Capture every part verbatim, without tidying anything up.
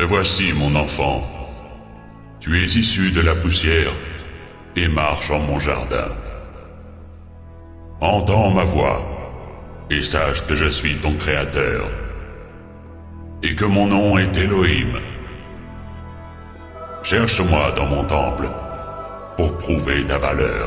Te voici, mon enfant. Tu es issu de la poussière et marche en mon jardin. Entends ma voix et sache que je suis ton créateur et que mon nom est Elohim. Cherche-moi dans mon temple pour prouver ta valeur.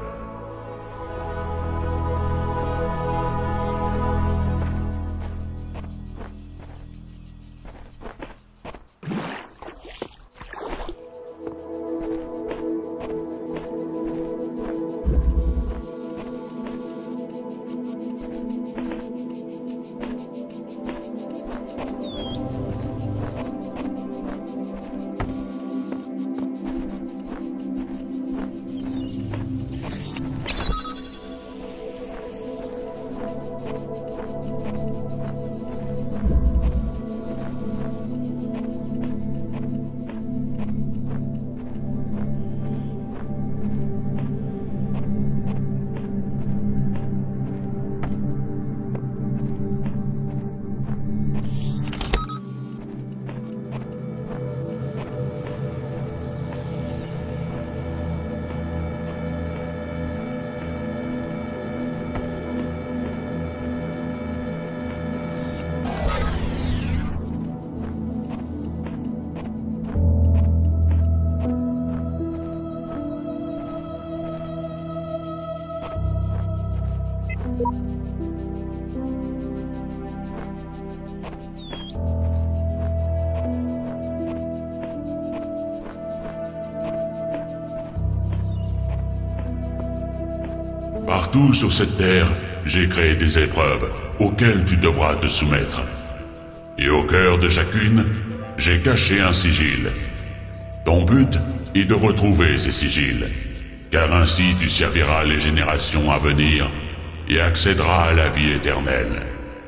Partout sur cette terre, j'ai créé des épreuves auxquelles tu devras te soumettre. Et au cœur de chacune, j'ai caché un sigil. Ton but est de retrouver ces sigils, car ainsi tu serviras les générations à venir et accéderas à la vie éternelle.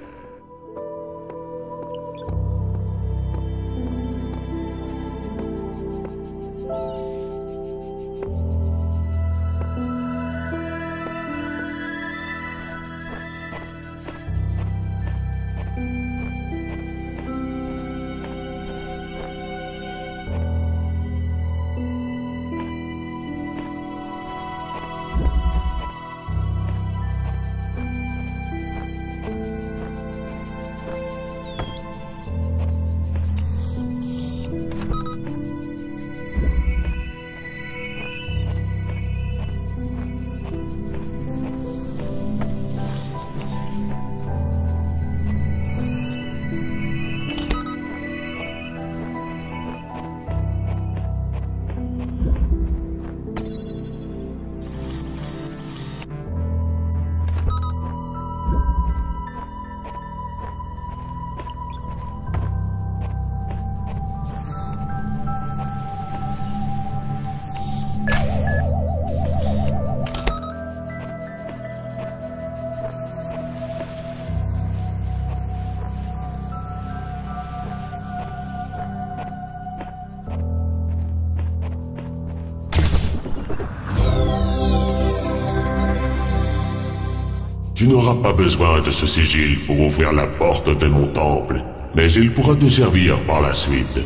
Tu n'auras pas besoin de ce sigil pour ouvrir la porte de mon temple, mais il pourra te servir par la suite.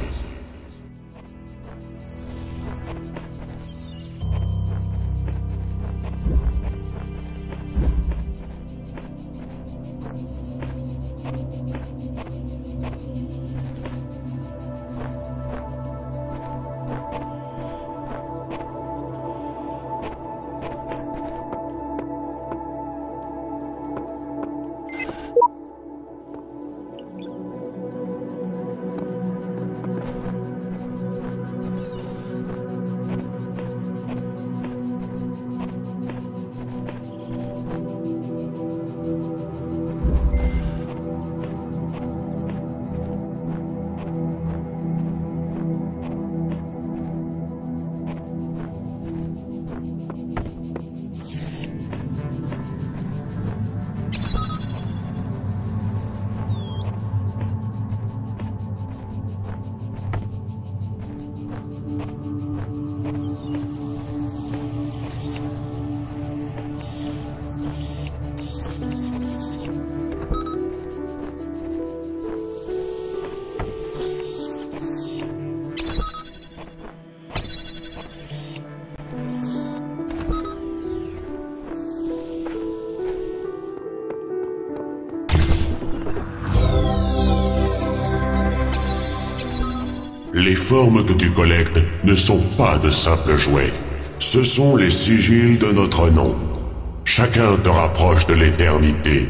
Les formes que tu collectes ne sont pas de simples jouets. Ce sont les sigils de notre nom. Chacun te rapproche de l'éternité.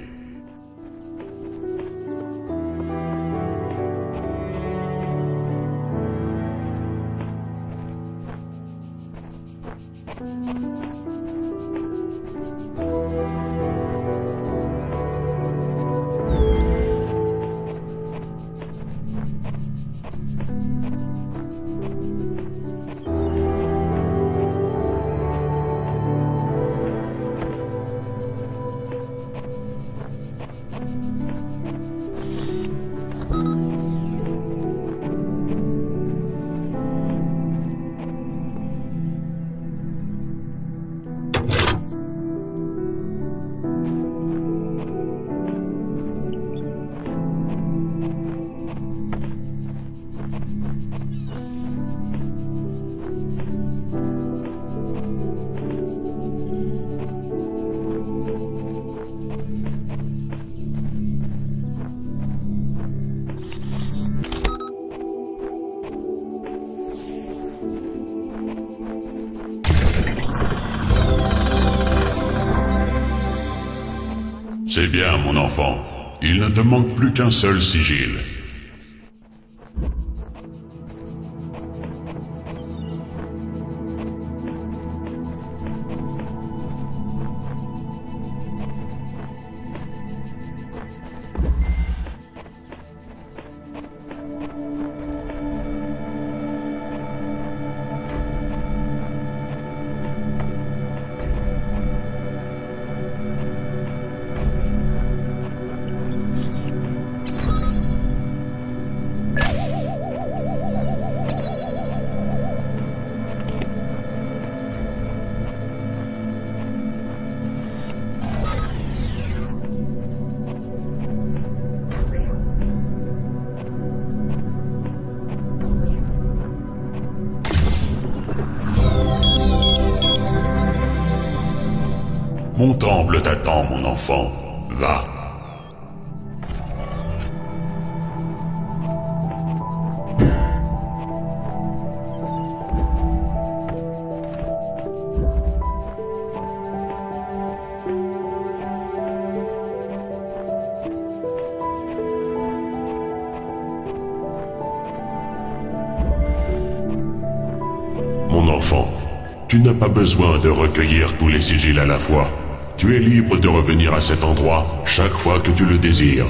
C'est bien, mon enfant. Il ne te manque plus qu'un seul sigil. Mon temple t'attend, mon enfant. Va. Mon enfant, tu n'as pas besoin de recueillir tous les sigils à la fois. Tu es libre de revenir à cet endroit chaque fois que tu le désires.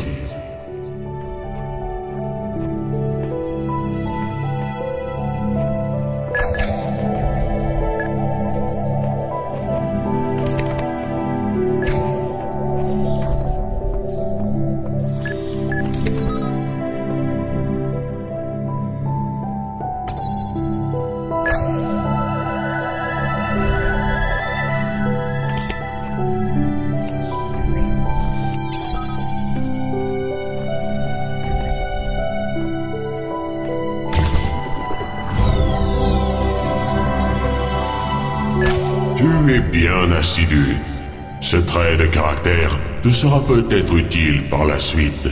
Tu es bien assidu. Ce trait de caractère te sera peut-être utile par la suite.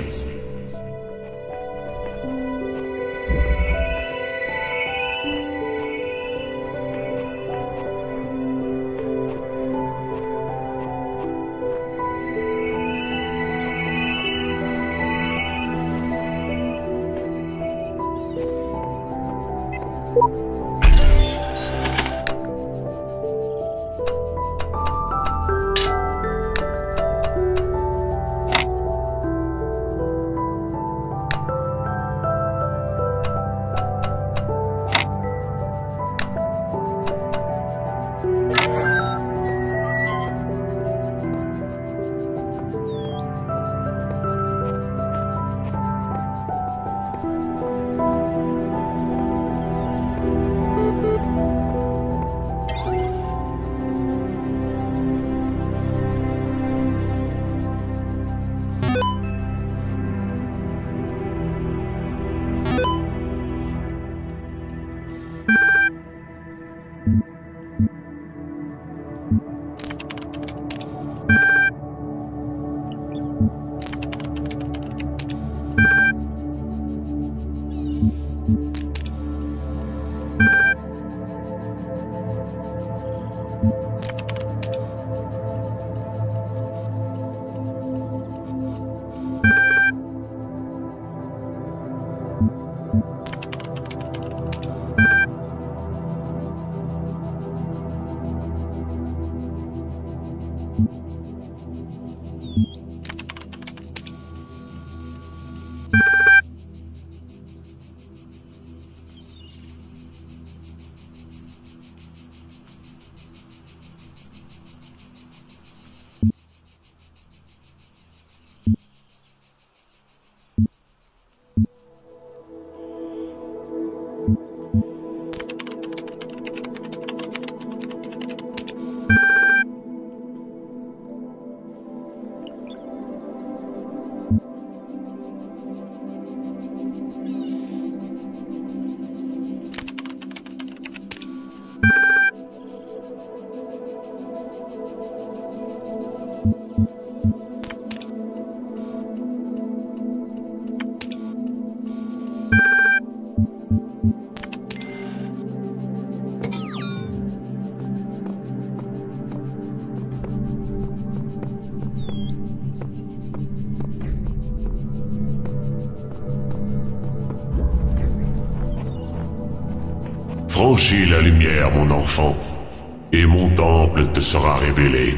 Franchis la lumière, mon enfant, et mon temple te sera révélé.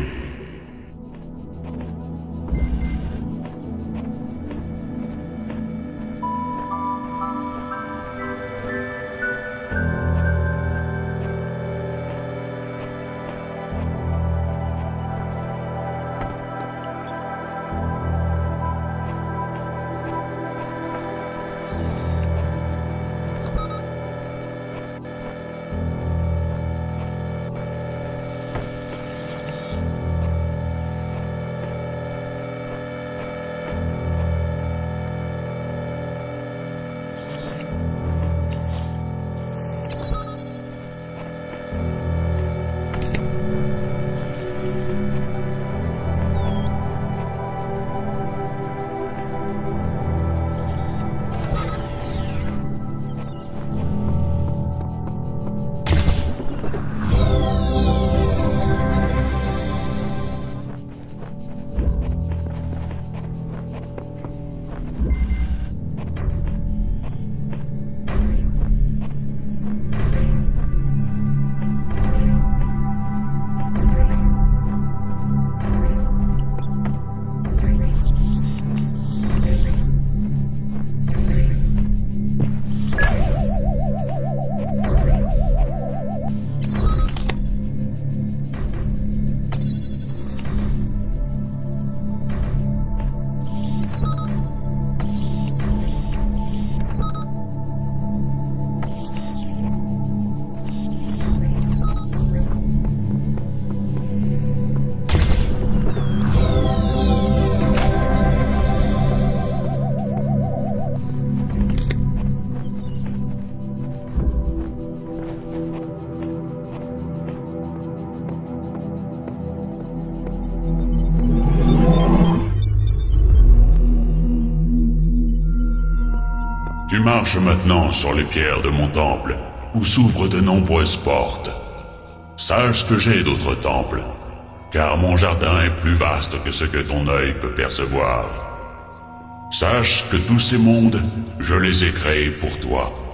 Tu marches maintenant sur les pierres de mon temple, où s'ouvrent de nombreuses portes. Sache que j'ai d'autres temples, car mon jardin est plus vaste que ce que ton œil peut percevoir. Sache que tous ces mondes, je les ai créés pour toi.